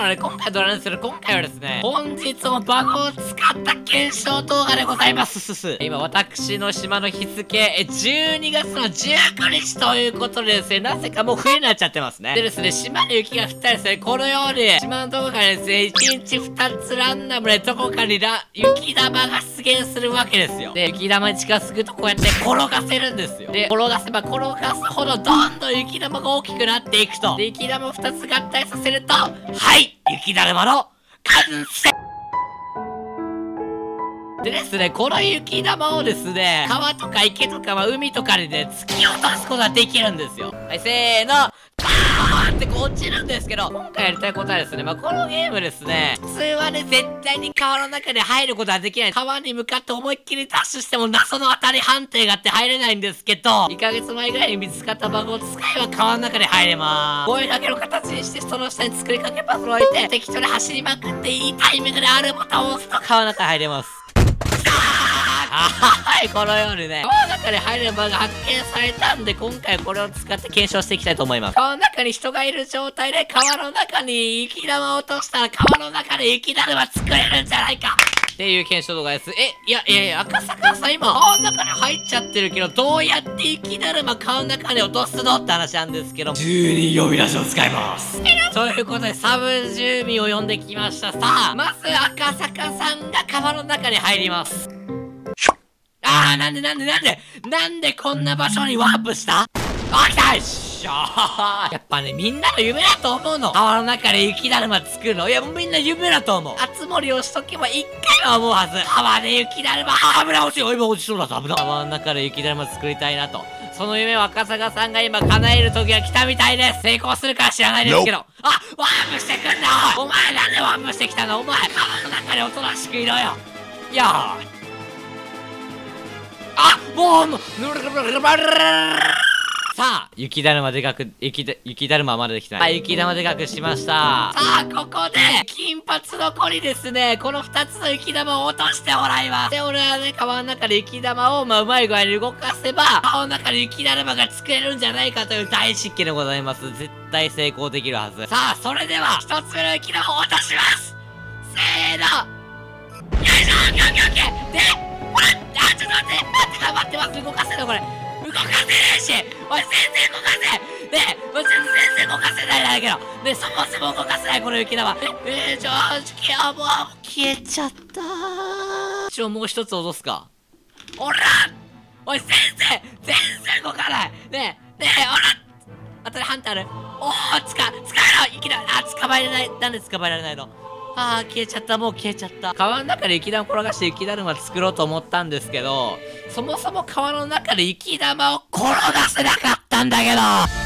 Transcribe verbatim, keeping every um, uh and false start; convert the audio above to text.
ので、今回ドラにする今回はですね、本日もバグを使った検証動画でございますすす。今、私の島の日付、じゅうにがつのじゅうくにちということでですね、なぜかもう冬になっちゃってますね。でですね、島に雪が降ったらですね、このように、島のどこかにですね、いちにちふたつランダムでどこかにラ、雪玉が出現するわけですよ。で、雪玉に近づくとこうやって転がせるんですよ。で、転がせば転がすほどどんどん雪玉が大きくなっていくと。で、雪玉をふたつ合体させると、はい雪だるまの完成でですね、この雪玉をですね、川とか池とか、まあ、海とかにね、突き落とすことができるんですよ。はい、せーの、バーンってこう落ちるんですけど、今回やりたいことはですね、まあ、このゲームですね、普通はね、絶対に川の中に入ることはできない。川に向かって思いっきりダッシュしても謎の当たり判定があって入れないんですけど、にかげつまえぐらいに見つかったバグを使えば川の中に入れまーす。こういうだけの形にして、その下に作りかけパズルを置いて、適当に走りまくっていいタイミングであるボタンを押すと川の中に入れます。はい、このようにね、川の中に入れるバグが発見されたんで、今回これを使って検証していきたいと思います。川の中に人がいる状態で、川の中に雪玉を落としたら、川の中で雪だるま作れるんじゃないかっていう検証動画です。え、いやいやいや、赤坂さん今、川の中に入っちゃってるけど、どうやって雪だるま川の中に落とすのって話なんですけど、住人呼び出しを使います。ということで、サブ住民を呼んできました。さあ、まず赤坂さんが川の中に入ります。あー、なんでなんでなんでなんでこんな場所にワープした？あ、来た！よっしゃー！やっぱね、みんなの夢だと思うの。川の中で雪だるま作るの。いや、もうみんな夢だと思う。あつ森をしとけば一回は思うはず。川で雪だるま、あ、危ない、落ちよ、今落ちそうだぞ、危ない。川の中で雪だるま作りたいなと。その夢を赤坂さんが今叶える時が来たみたいです。成功するかは知らないですけど。あ、ワープしてくんな、おい！お前なんでワープしてきたの？お前、川の中でおとなしくいろよ。いやー。あ、もう、もう、さあ、雪だるまでかく、雪だ、雪だるままでできた。はい、雪玉でかくしました。さあ、ここで、金髪の子にですね、この二つの雪玉を落としてもらいます。で、俺はね、川の中で雪玉を、まあ、うまい具合に動かせば、川の中で雪だるまが作れるんじゃないかという大実験でございます。絶対成功できるはず。さあ、それでは、一つ目の雪玉を落とします。せーの。よいしょ、オッケーオッケーオッケー。で、あ、ちょっと待って、待って、待ってます、動かせるこれ。動かせねえし、おい、全然動かせねえ、おい、全然動かせないんだけど、ねえ、そもそも動かせない、この雪玉。え、えー、正直、あ、もう、消えちゃったー。一応もう一つ落とすか。おらおい、全然、全然動かないねえ、ねえ、おら当たりハンターある。おー、つか、使えろ、雪だ、あ、捕まえられない。なんで捕まえられないの？ああ、消えちゃった、もう消えちゃった。川の中で雪玉転がして雪だるま作ろうと思ったんですけど、そもそも川の中で雪玉を転がせなかったんだけど